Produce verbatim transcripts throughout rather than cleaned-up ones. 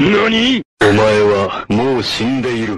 NANI?! お前はもう死んでいる。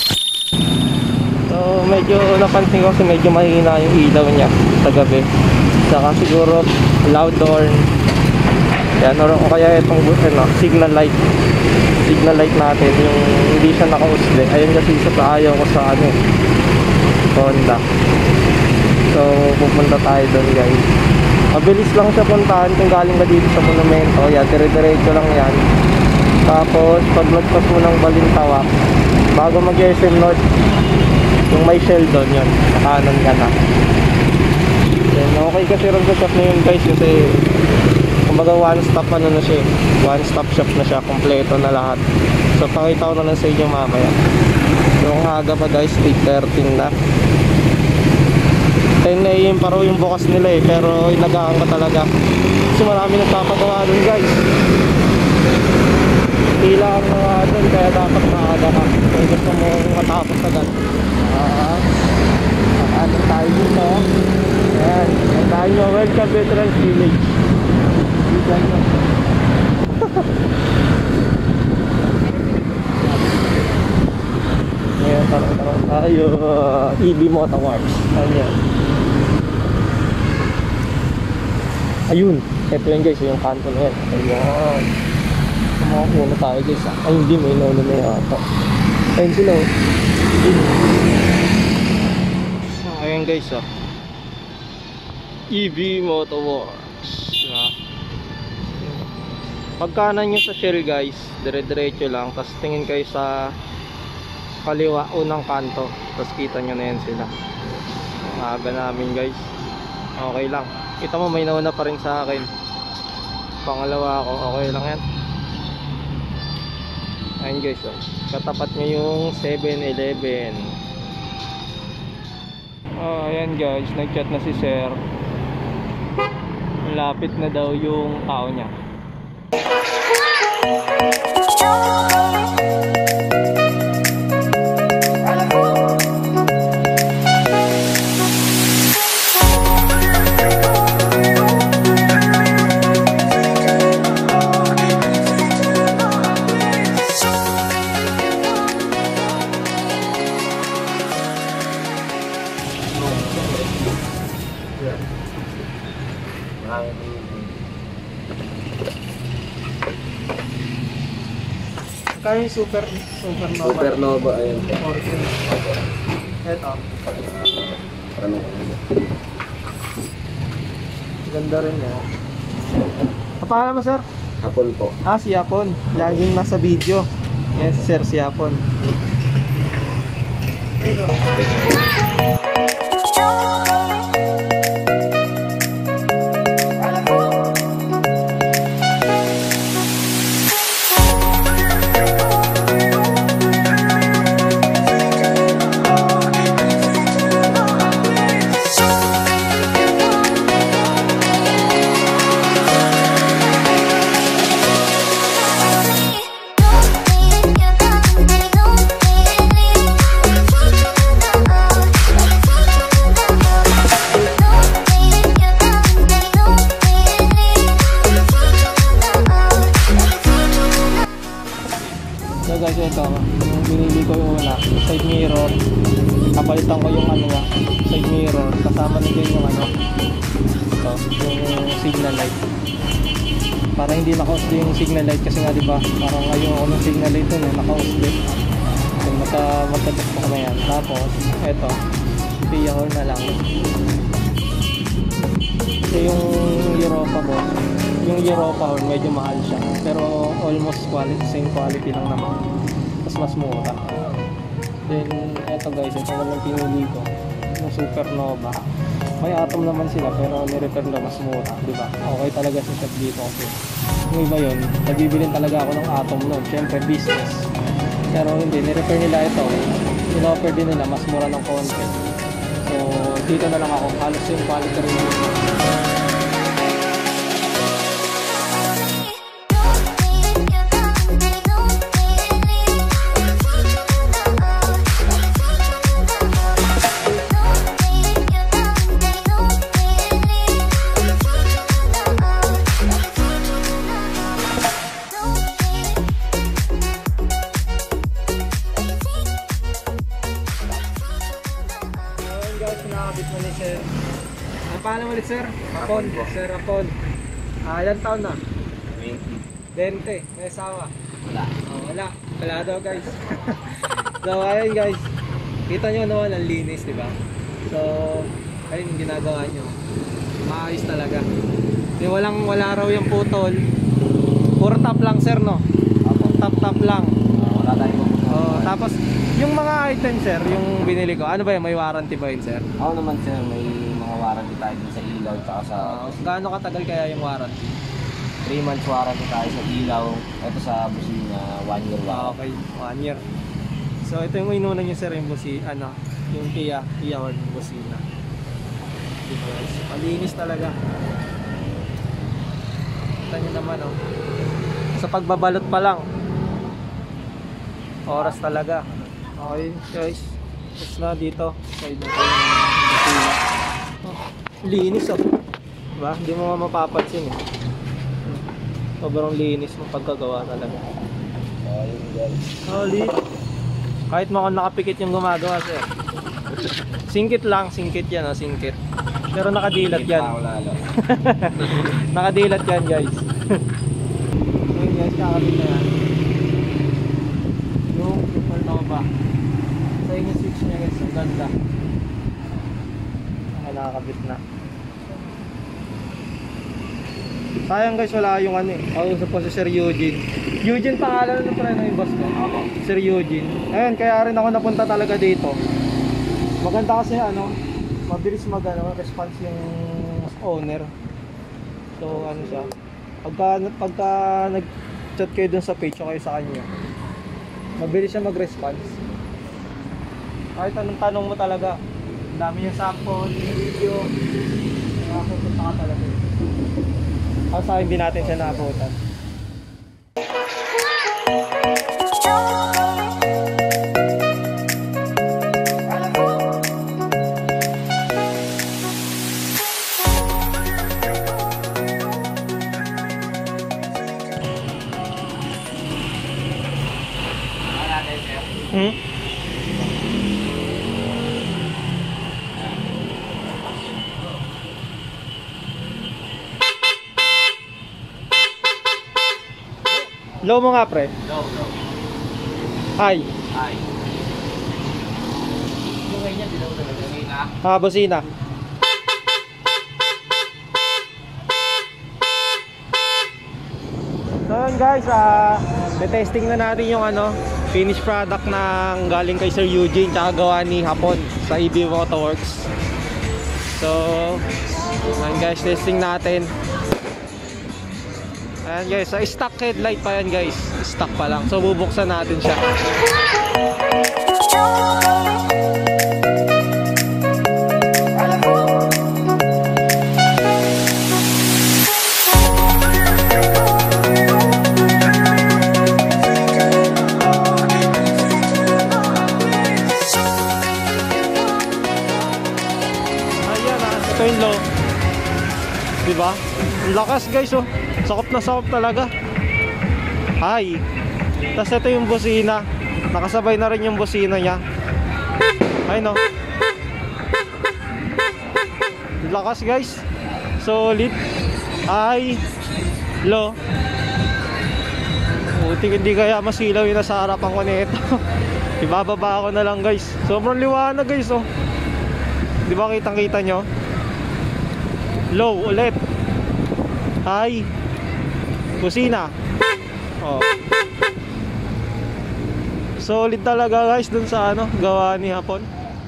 So medyo napansin ko kasi medyo mahina yung ilaw niya sa gabi. Saka siguro loud horn. Yan, or kaya itong ano, signal light. Signal light natin yung hindi siya naka-usli. Ayun kasi sa ayaw ko sa ano, Honda. So pupunta tayo doon guys. Mabilis lang siya puntahan kung galing ka dito sa monumento. Yan, dire-diretso lang yan. Tapos paglagpas mo ng Balintawak, bago mag-S M North, yung may shell doon yun, kanan ka na. Then okay kasi rin sa shop na yun guys, kasi kumbaga one stop ano na siya, one stop shop na siya, kompleto na lahat. So pakita ko na lang sa inyo mamaya. Yung aga pa guys, eight thirteen na, ten A M pa raw yung bukas nila eh, pero inagaan ko talaga kasi marami nagpapagawa dun guys. Tila ang mga dun, kaya dapat maaga ka kung gusto mo matapos agad. Ah, ano tayo dito? Ayan, ang tayo, welcome Veterans Village. Diyan nyo. Ayan, tarong-tarong tayo. E B Motorworks. Ayan. Ayun, eto yun guys, yung kanto na yan. Ayan. Makakuha tayo guys. Ay hindi, may naulo na yata. Ayun sila oh. Ayan guys oh, E B Motorworks. Pagkanan nyo sa Shell guys, dire-diretso lang, tapos tingin kayo sa kaliwa, unang kanto, tapos kita nyo na yan sila. Aga namin guys, okay lang. Kita mo may nauna pa rin sa akin. Pangalawa ako, okay lang yan. Ayun guys oh, katapat nyo yung seven eleven. Oh, ayan guys, nag-chat na si sir. Lapit na daw yung tao niya. Kaya yung super, supernova. Supernova, ayun. Ito. Ano? Ganda rin yan. Ang pangalan mo sir? Hapon po. Ah, si Hapon. Laging nasa video. Yan si sir, si Hapon. Ito. Guys, ito yung binili ko yung una, side mirror. Kapalitan ko yung ano niya, side mirror. Kasama na dyan yung ano, ito, yung signal light. Para hindi naka-usli yung signal light kasi nga diba, parang ngayon ako ng signal light dun eh, naka-usli. So magka, magka-check ko na yan. Tapos, ito, Pia horn na lang. Kasi yung Europa boss, yung Europa horn medyo mahal siya, pero almost quality, same quality lang naman, mas mas mura. Then eto guys, ito naman pinili ko, yung Supernova. May Atom naman sila pero ni-repair na mas mura, diba? Okay talaga sa shop dito kasi yung iba yun, nabibilin talaga ako ng Atom noon, syempre business. Pero hindi, ni-repair nila ito, in-offer din nila mas mura ng konti. So dito na lang ako, halos yung quality rin dito. pangalan ulit sir? Apon. Sir Apon. Ah, ilan taon na? twenty. twenty. May asawa? Wala. Oh, wala. Wala daw guys. So ayun guys. Kita nyo naman ang linis, di ba? So ayun yung ginagawa nyo. Maayos talaga. Yung walang wala raw yung putol. Puro top lang sir, no? Apo. Top top lang. Uh, wala tayong pupunta. Oh, tapos yung mga item sir, yung binili ko, ano ba yun? May warranty ba yun sir? Ako naman sir, may mga warranty tayo din sa ilaw tsaka sa Uh, gaano katagal kaya yung warranty? three months warranty tayo sa ilaw. Ito sa busina, one year Ah, warranty. okay, one year. So ito yung inunan nyo sir, yung busi, ano, yung Kia, Kia or busina. Diba guys? Malinis talaga. Kita nyo naman oh. Sa pagbabalot pa lang. Oras talaga. Okay guys. Tapos na dito. Side na tayo ng busina. Oh, linis oh. Diba? Hindi mo mapapansin eh. Sobrang linis ng pagkagawa talaga. So, ayun guys. Solid. Kahit mga nakapikit yung gumagawa sir. Singkit lang, singkit yan oh, singkit. Pero nakadilat yan. Nakadilat yan guys. Ayun guys, kakabit na yan. Yung super nova. Sa inyo switch niya guys, ang ganda. Ang nakakabit na. Sayang guys, wala yung ano eh. Ako po si Sir Eugene. Eugene pangalan na pala ng boss ko. Sir Eugene. Ayun, kaya rin ako napunta talaga dito. Maganda kasi ano, mabilis mag ano, response yung owner. So ano siya. Pagka, pagka nag-chat kayo dun sa page o kayo sa kanya, mabilis siya mag-response. Kahit anong tanong mo talaga. Ang dami yung sample, yung video. Nakakapunta ka talaga. Kasi sa akin din natin siya naabutan. Hmm? Low mo nga pre. Low, low. High. Ay. Yung ganyan, dilaw talaga. Yung na. Ah, bosina. So yun guys, ah, testing na natin yung ano, finished product ng galing kay Sir Eugene tsaka gawa ni Hapon sa E B Motorworks. So, yun guys, testing natin. Ayan guys, sa stock headlight pa yan guys. Stock pa lang. So bubuksan natin siya. Ayan ah, ito yung low. Diba? Ang lakas guys oh. Sakop na sakop talaga. Hi. Tapos ito yung busina. Nakasabay na rin yung busina niya. Ay no. Lakas guys. Solid. High. Low. Buti hindi kaya masilaw yung nasa harapan ko nito. Ibababa ako na lang guys. Sobrang liwanag guys oh. Di ba kitang kita nyo? Low ulit. High. Kusina. Oh. Solid talaga guys dun sa ano, gawa ni Hapon.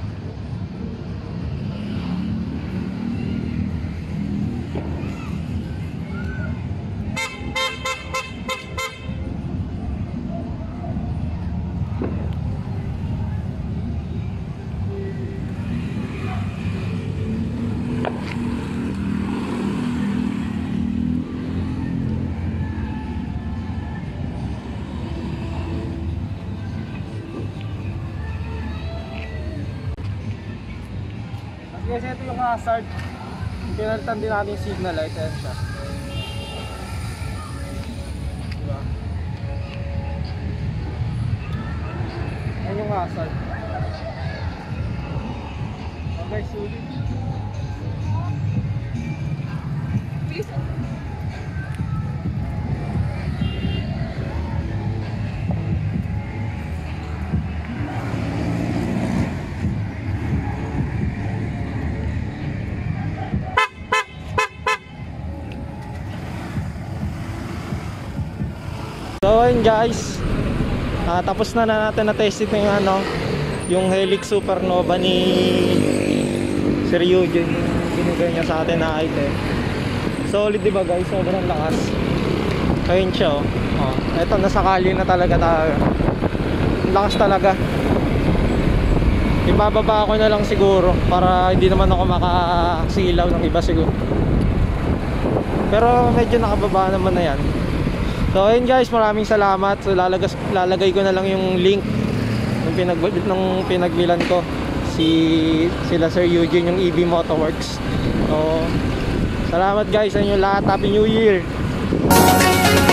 Guys, ito yung hazard. Pinalitan din natin yung signal light. Ayan siya. Diba? Ayan yung hazard. Oh guys, sulit. So ayun guys, ah, tapos na, na natin na-test it yung ano, yung Helix Supernova ni Sir Eugene, yung binigay niya sa atin na item. Solid diba guys, sobrang lakas. Ayun siya oh. Oh, eto nasakali na talaga tayo. Lakas talaga. Ibababa ako na lang siguro para hindi naman ako makasilaw ng iba siguro. Pero medyo nakababa naman na yan. So ayun guys, maraming salamat. So lalagas, lalagay ko na lang yung link ng, pinag, ng pinagbilan ko si sila Sir Eugene, yung E B Motoworks. So salamat guys sa inyo lahat. Happy New Year.